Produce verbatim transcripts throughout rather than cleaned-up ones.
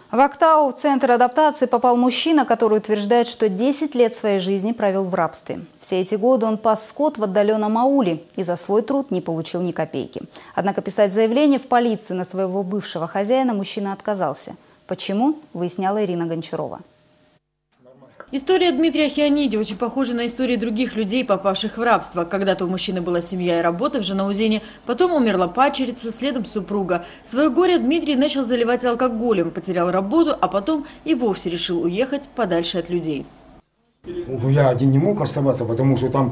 В Актау, в центр адаптации, попал мужчина, который утверждает, что десять лет своей жизни провел в рабстве. Все эти годы он пас скот в отдаленном ауле и за свой труд не получил ни копейки. Однако писать заявление в полицию на своего бывшего хозяина мужчина отказался. Почему, выясняла Ирина Гончарова. История Дмитрия Хиониди очень похожа на истории других людей, попавших в рабство. Когда-то у мужчины была семья и работа в Жанаузене, потом умерла падчерица, следом супруга. Свое горе Дмитрий начал заливать алкоголем, потерял работу, а потом и вовсе решил уехать подальше от людей. Я один не мог оставаться, потому что там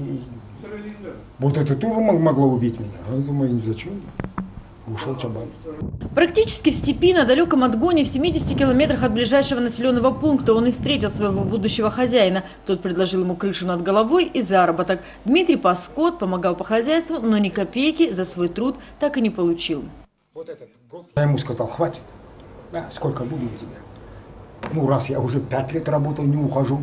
вот это тоже могло убить меня. Я думаю, зачем? Ушел чабан. Практически в степи, на далеком отгоне, в семидесяти километрах от ближайшего населенного пункта, он и встретил своего будущего хозяина. Тот предложил ему крышу над головой и заработок. Дмитрий пас скот, помогал по хозяйству, но ни копейки за свой труд так и не получил. Вот этот год. Я ему сказал, хватит, да, сколько буду у тебя. Ну, раз я уже пять лет работал, не ухожу,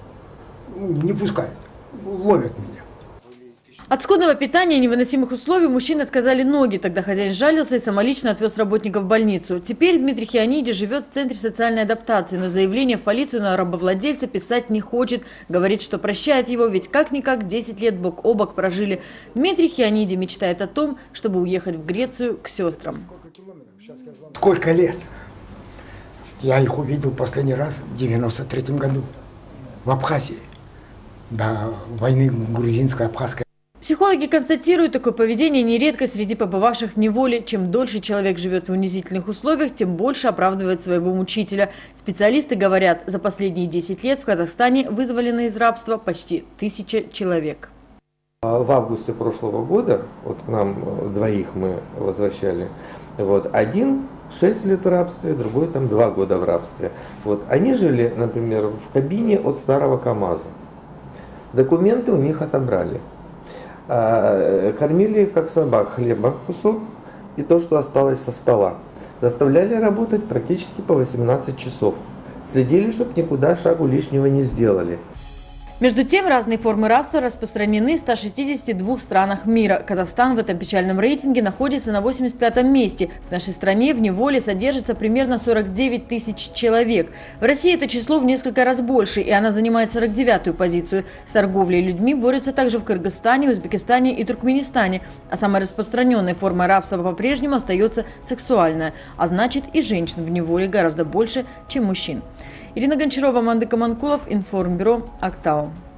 не пускают, ловят меня. От скудного питания и невыносимых условий мужчине отказали ноги. Тогда хозяин жалился и самолично отвез работника в больницу. Теперь Дмитрий Хиониди живет в центре социальной адаптации, но заявление в полицию на рабовладельца писать не хочет. Говорит, что прощает его, ведь как-никак десять лет бок о бок прожили. Дмитрий Хиониди мечтает о том, чтобы уехать в Грецию к сестрам. Сколько лет? Я их увидел последний раз в девяносто третьем году в Абхазии, до войны грузинско-абхазской. Психологи констатируют, такое поведение нередко среди побывавших в неволе. Чем дольше человек живет в унизительных условиях, тем больше оправдывает своего мучителя. Специалисты говорят, за последние десять лет в Казахстане вызволены из рабства почти тысяча человек. В августе прошлого года, вот к нам двоих мы возвращали, вот, один шесть лет в рабстве, другой там два года в рабстве. Вот, они жили, например, в кабине от старого КамАЗа. Документы у них отобрали. Кормили их как собак, хлеба кусок и то, что осталось со стола. Заставляли работать практически по восемнадцать часов. Следили, чтобы никуда шагу лишнего не сделали. Между тем, разные формы рабства распространены в ста шестидесяти двух странах мира. Казахстан в этом печальном рейтинге находится на восемьдесят пятом месте. В нашей стране в неволе содержится примерно сорок девять тысяч человек. В России это число в несколько раз больше, и она занимает сорок девятую позицию. С торговлей людьми борются также в Кыргызстане, Узбекистане и Туркменистане. А самой распространенной формой рабства по-прежнему остается сексуальная. А значит, и женщин в неволе гораздо больше, чем мужчин. Ирина Гончарова, Мандык Аманкулов, Информбюро, Актау.